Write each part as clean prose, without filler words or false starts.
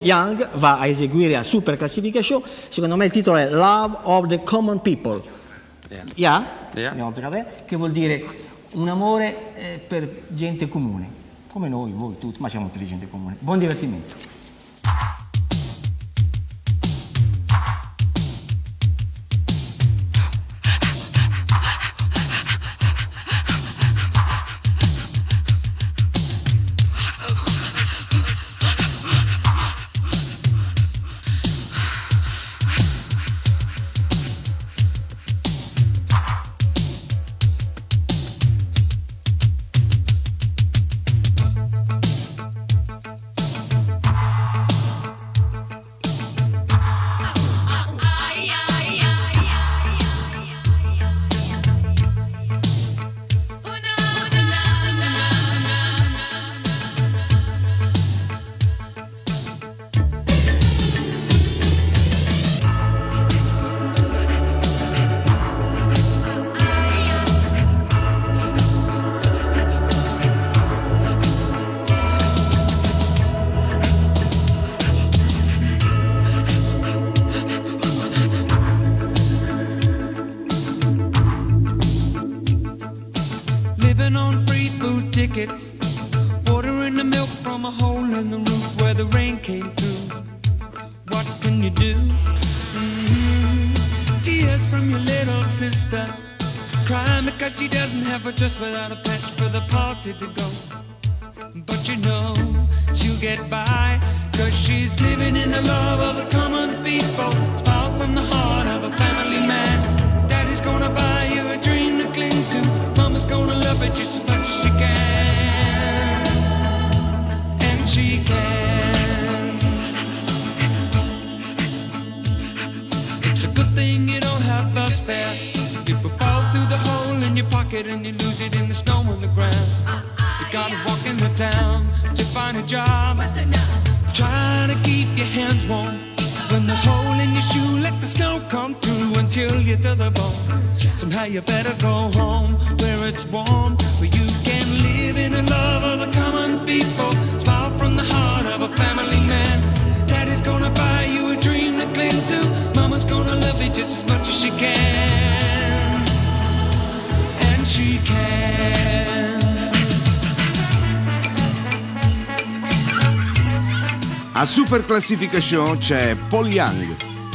Young va a eseguire a Super Classifica Show. Secondo me il titolo è Love of the Common People. Yeah. Che vuol dire un amore per gente comune, come noi, voi, tutti, ma siamo tutti gente comune. Buon divertimento. Watering the milk from a hole in the roof where the rain came through. What can you do? Tears from your little sister, crying because she doesn't have a dress without a patch for the party to go. But you know she'll get by, cause she's living in the love of the common people. Smile from the heart of a family man. Daddy's gonna buy you a dream to cling to. Mama's gonna love it just as much as she can. And she can. It's a good thing you don't have thus fair. People fall through the hole in your pocket and you lose it in the snow on the ground. You gotta walk in the town to find a job, trying to keep your hands warm. When the hole in your shoe, let the snow come through until you're to the bone. Somehow you better go home where it's warm, where you can live in the love of the common people. Smile from the heart of a family man. Daddy's gonna buy you a dream to cling to. Mama's gonna love you just as much as she can. And she can. A Super Classifica Show c'è Paul Young.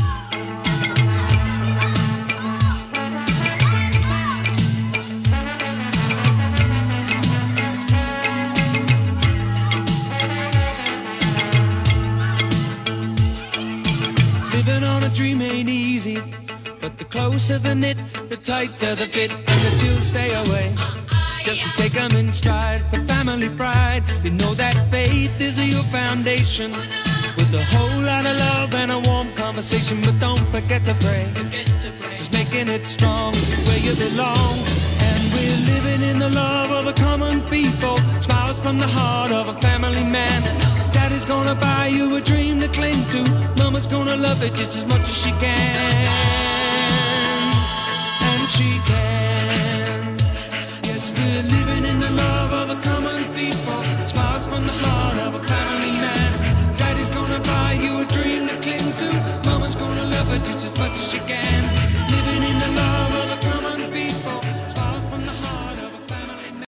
Living on a dream ain't easy, but the closer the knit, the tighter the fit, and the chills stay away. Just take them in stride for family pride. You know that faith is your foundation, with a whole lot of love and a warm conversation. But don't forget to pray, just making it strong where you belong. And we're living in the love of the common people. Smiles from the heart of a family man. Daddy's gonna buy you a dream to cling to. Mama's gonna love it just as much as she can. And she can.